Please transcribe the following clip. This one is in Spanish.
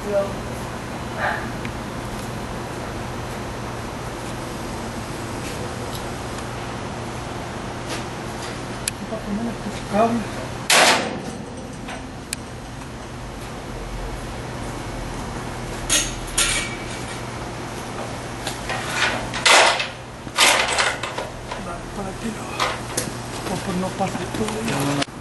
Pakai mana cable? Para aquí no, no pasa todo.